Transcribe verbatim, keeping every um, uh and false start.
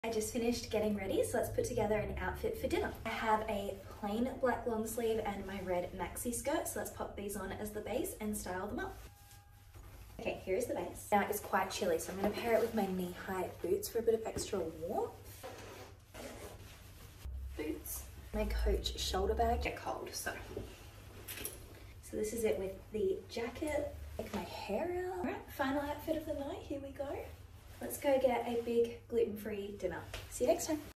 I just finished getting ready, so let's put together an outfit for dinner. I have a plain black long sleeve and my red maxi skirt, so let's pop these on as the base and style them up. Okay, here is the base. Now it's quite chilly, so I'm going to pair it with my knee-high boots for a bit of extra warmth. Boots. My Coach shoulder bag. Get cold, so. So this is it with the jacket. Take my hair out. All right, final outfit of the night. Here we go. Let's go get a big gluten-free dinner. See you next time.